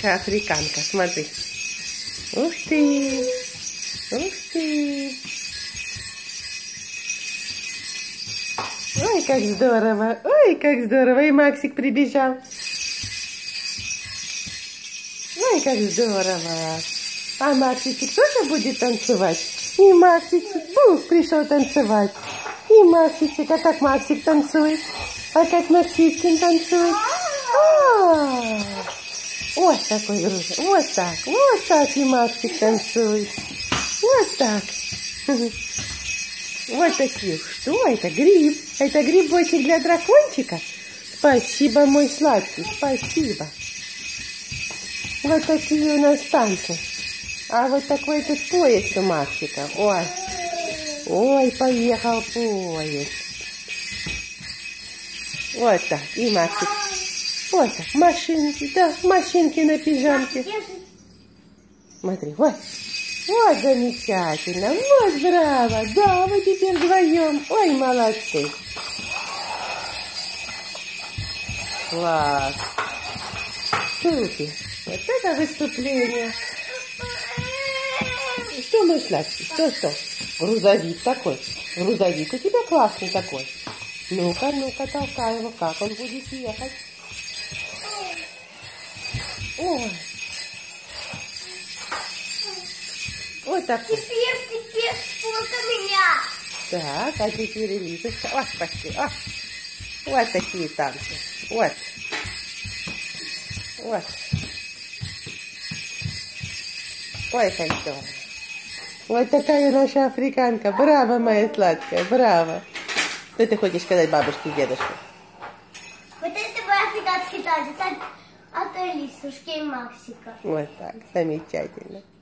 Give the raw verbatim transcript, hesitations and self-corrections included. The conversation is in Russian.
Наша африканка, смотри. Ух ты! Ух ты! Ой, как здорово! Ой, как здорово! И Максик прибежал. Ой, как здорово! А Максичек тоже будет танцевать? И Максичек, бух, пришел танцевать. И Максичек, а как Максик танцует? А как Максичкин танцует? А-а-а! Вот такой груз. Вот так. Вот так и Максик танцует. Вот так. Вот такие. Что это? Гриб. Это грибочек для дракончика? Спасибо, мой сладкий. Спасибо. Вот такие у нас танцы. А вот такой тут поезд у Максика. Ой. Ой, поехал поезд. Вот так. И Максик. Вот так. Машинки. Да, машинки на пижамке. Смотри. Вот. Вот замечательно. Вот браво. Да, вы теперь вдвоем. Ой, молодцы. Класс. Супер. Вот это выступление. Что, мой сладкий? Что, что? Грузовик такой. Грузовик у тебя классный такой. Ну-ка, ну-ка, толкай его. Как он будет ехать? Ой. Вот так. Теперь, теперь, сколько меня? Так, а теперь Лизочка. Вот пошли. А. Вот такие танцы. Вот. Вот. Ой, как здорово. Вот такая наша африканка. Браво, моя сладкая, браво. Что ты хочешь сказать бабушке и дедушке? Вот это мой африканский танец от Алисушки и Максика. Вот так, замечательно.